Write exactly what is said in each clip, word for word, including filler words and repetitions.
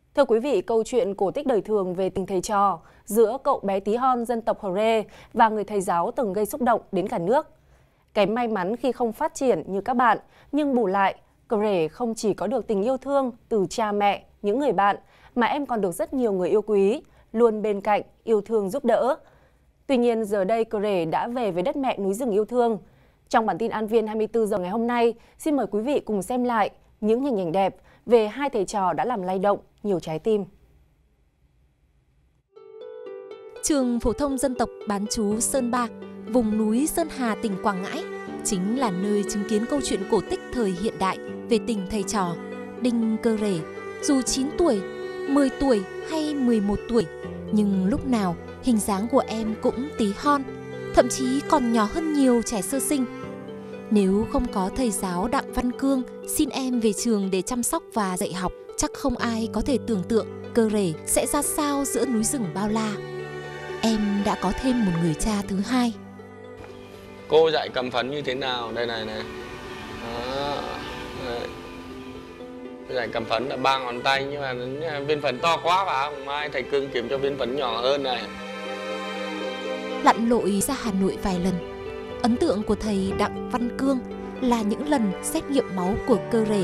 Thưa quý vị, câu chuyện cổ tích đời thường về tình thầy trò giữa cậu bé tí hon dân tộc Hờ và người thầy giáo từng gây xúc động đến cả nước. Cái may mắn khi không phát triển như các bạn, nhưng bù lại, Kre không chỉ có được tình yêu thương từ cha mẹ, những người bạn, mà em còn được rất nhiều người yêu quý, luôn bên cạnh, yêu thương giúp đỡ. Tuy nhiên, giờ đây Kre đã về với đất mẹ núi rừng yêu thương. Trong bản tin An Viên hai mươi tư giờ ngày hôm nay, xin mời quý vị cùng xem lại những hình ảnh đẹp về hai thầy trò đã làm lay động nhiều trái tim. Trường phổ thông dân tộc bán trú Sơn Ba, vùng núi Sơn Hà, tỉnh Quảng Ngãi, chính là nơi chứng kiến câu chuyện cổ tích thời hiện đại về tình thầy trò. Đinh Kre, dù chín tuổi, mười tuổi hay mười một tuổi, nhưng lúc nào hình dáng của em cũng tí hon, thậm chí còn nhỏ hơn nhiều trẻ sơ sinh. Nếu không có thầy giáo Đặng Văn Cương xin em về trường để chăm sóc và dạy học, chắc không ai có thể tưởng tượng Kre sẽ ra sao giữa núi rừng bao la. Em đã có thêm một người cha thứ hai. Cô dạy cầm phấn như thế nào? Đây này này. Đó. Đây. Dạy cầm phấn là ba ngón tay, nhưng mà viên phấn to quá và mai thầy Cương kiếm cho viên phấn nhỏ hơn này. Lặn lội ra Hà Nội vài lần, ấn tượng của thầy Đặng Văn Cương là những lần xét nghiệm máu của Kre.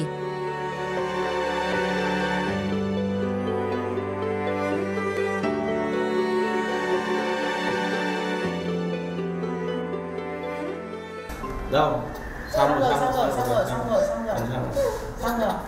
Đâu? Xong rồi, xong rồi, xong rồi, xong rồi, xong rồi, xong rồi.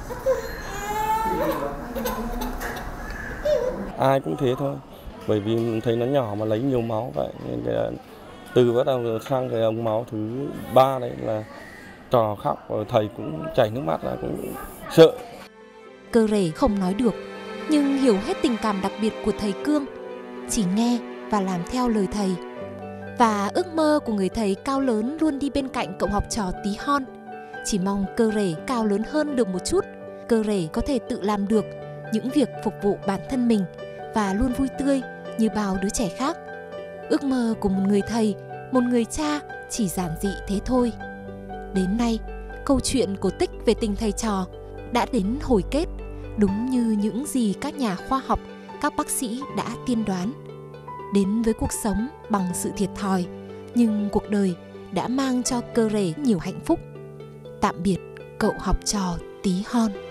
Ai cũng thế thôi, bởi vì thấy nó nhỏ mà lấy nhiều máu vậy, nên cái, từ bắt đầu sang cái ống máu thứ ba đấy là trò khóc, và thầy cũng chảy nước mắt, là cũng sợ. Kre không nói được, nhưng hiểu hết tình cảm đặc biệt của thầy Cương, chỉ nghe và làm theo lời thầy. Và ước mơ của người thầy cao lớn luôn đi bên cạnh cậu học trò tí hon. Chỉ mong Kre cao lớn hơn được một chút, Kre có thể tự làm được những việc phục vụ bản thân mình và luôn vui tươi như bao đứa trẻ khác. Ước mơ của một người thầy, một người cha chỉ giản dị thế thôi. Đến nay, câu chuyện cổ tích về tình thầy trò đã đến hồi kết, đúng như những gì các nhà khoa học, các bác sĩ đã tiên đoán. Đến với cuộc sống bằng sự thiệt thòi, nhưng cuộc đời đã mang cho Kre nhiều hạnh phúc. Tạm biệt cậu học trò tí hon.